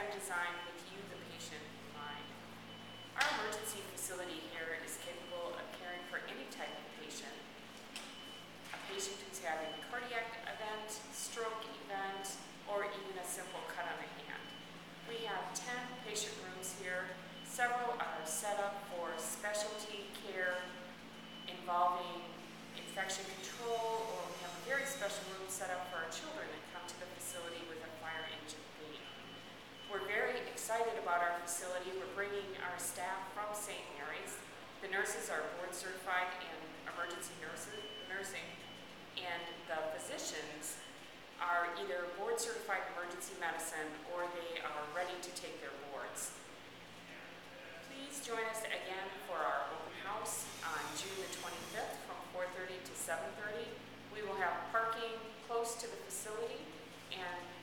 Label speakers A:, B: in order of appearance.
A: and designed with you, the patient, in mind. Our emergency facility here is capable of caring for any type of patient. A patient who's having a cardiac event, stroke event, or even a simple cut on the hand. We have 10 patient rooms here. Several are set up for specialty care involving infection control, or we have a very special room set up for our children that come to the facility with a fire engine gate. We're very excited about our facility. We're bringing our staff from St. Mary's. The nurses are board certified in emergency nursing, and the physicians are either board certified in emergency medicine or they are ready to take their boards. Please join us again for our open house on June the 25th from 4:30 to 7:30. We will have parking close to the facility, and